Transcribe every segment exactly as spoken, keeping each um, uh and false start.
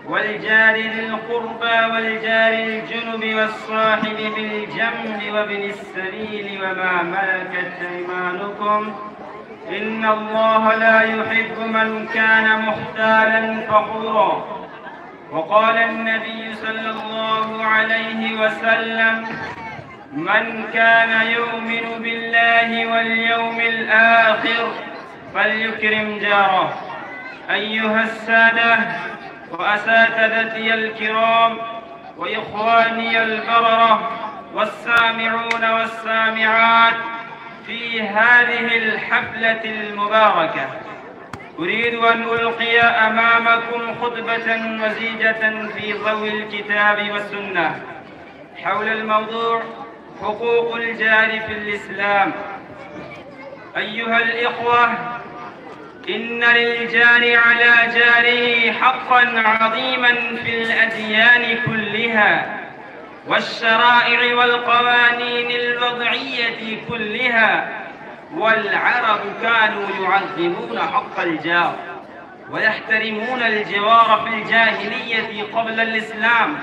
والجار ذي القربى والجار الجنب والصاحب بالجنب وابن السبيل وما ملكت أيمانكم إن الله لا يحب من كان مختالا فخورا. وقال النبي صلى الله عليه وسلم: من كان يؤمن بالله واليوم الآخر فليكرم جاره. أيها السادة وأساتذتي الكرام وإخواني البررة والسامعون والسامعات في هذه الحفلة المباركة، أريد أن ألقي أمامكم خطبة وزيجة في ضوء الكتاب والسنة حول الموضوع حقوق الجار في الإسلام. أيها الإخوة، إن للجار على جاره حقا عظيما في الأديان كلها والشرائع والقوانين الوضعية كلها، والعرب كانوا يعظمون حق الجار ويحترمون الجوار في الجاهلية قبل الإسلام،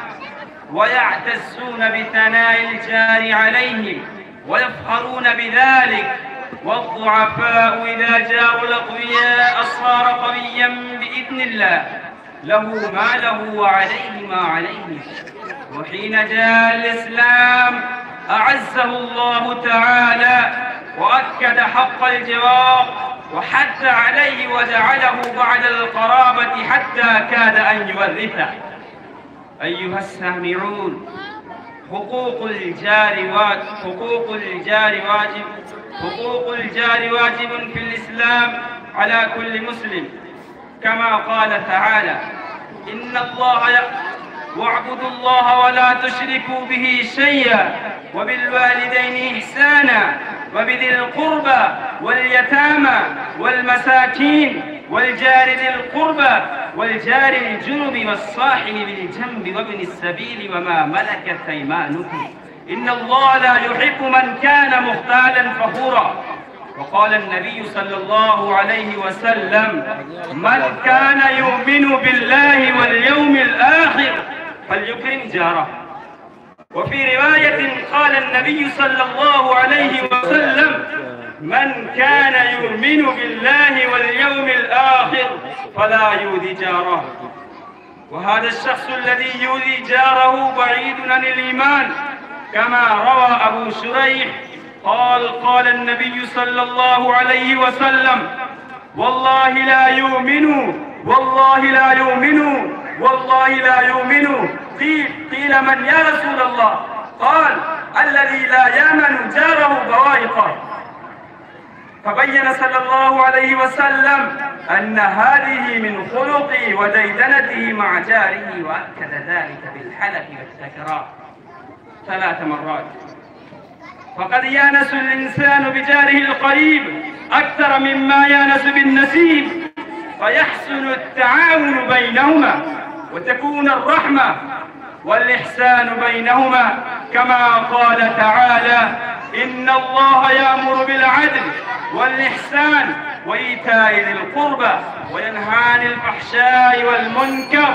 ويعتزون بثناء الجار عليهم ويفخرون بذلك. والضعفاء إذا جاروا الأقوياء صار قويا بإذن الله، له ما له وعليه ما عليه. وحين جاء الإسلام أعزه الله تعالى وأكد حق الجوار وحث عليه وجعله بعد القرابة حتى كاد أن يورثه. أيها السامعون، حقوق الجار واجب حقوق الجار واجب حقوق الجار واجب في الإسلام على كل مسلم، كما قال تعالى: إن الله ي... واعبدوا الله ولا تشركوا به شيئا وبالوالدين إحسانا وبذي القربى واليتامى والمساكين والجار ذي القربى والجار الجنب والصاحب بالجنب وابن السبيل وما ملكت أيمانكم إن الله لا يحب من كان مختالا فخورا. وقال النبي صلى الله عليه وسلم: من كان يؤمن بالله واليوم الآخر فليكرم جاره. وفي رواية قال النبي صلى الله عليه وسلم: من كان يؤمن بالله واليوم الآخر فلا يؤذي جاره. وهذا الشخص الذي يؤذي جاره بعيد عن الإيمان، كما روى أبو شريح قال: قال النبي صلى الله عليه وسلم: والله لا يؤمن والله لا يؤمن والله لا يؤمن. قيل قيل من يا رسول الله؟ قال: الذي لا يأمن جاره بوائقه. فبين صلى الله عليه وسلم أن هذه من خلقه وديدنته مع جاره، وأكد ذلك بالحلف والتكرار ثلاث مرات. فقد يانس الإنسان بجاره القريب أكثر مما يانس بالنسيب، فيحسن التعاون بينهما وتكون الرحمة والإحسان بينهما، كما قال تعالى: إن الله يأمر بالعدل والإحسان وإيتاء ذي القربى وينهى عن الفحشاء والمنكر.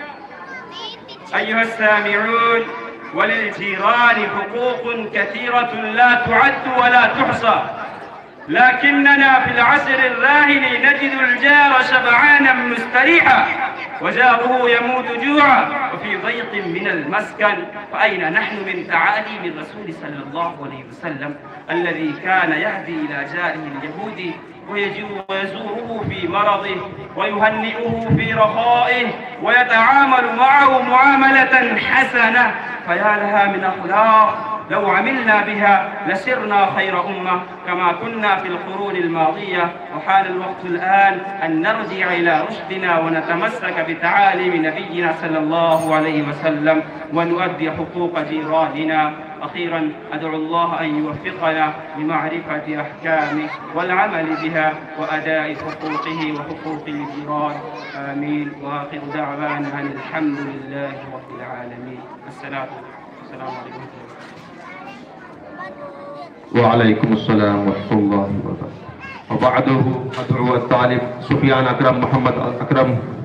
أيها السامعون، وللجيران حقوق كثيرة لا تعد ولا تحصى، لكننا في العصر الراهن نجد الجار شبعانا مستريحا وجاره يموت جوعا وفي ضيق من المسكن. فأين نحن من تعاليم الرسول صلى الله عليه وسلم الذي كان يهدي إلى جاره اليهودي ويزوره في مرضه ويهنئه في رخائه ويتعامل معه معاملة حسنة؟ فيا لها من أخلاق لو عملنا بها لسرنا خير أمة كما كنا في القرون الماضية. وحان الوقت الآن أن نرجع إلى رشدنا ونتمسك بتعاليم نبينا صلى الله عليه وسلم ونؤدي حقوق جيراننا. أخيرا أدعو الله أن يوفقنا لمعرفة أحكامه والعمل بها وأداء حقوقه وحقوق الجيران. آمين. وآخر دعوانا أن الحمد لله رب العالمين. السلام عليكم. وعليكم السلام ورحمة الله وبركاته. وبعده أدعو الطالب سفيان أكرم محمد أكرم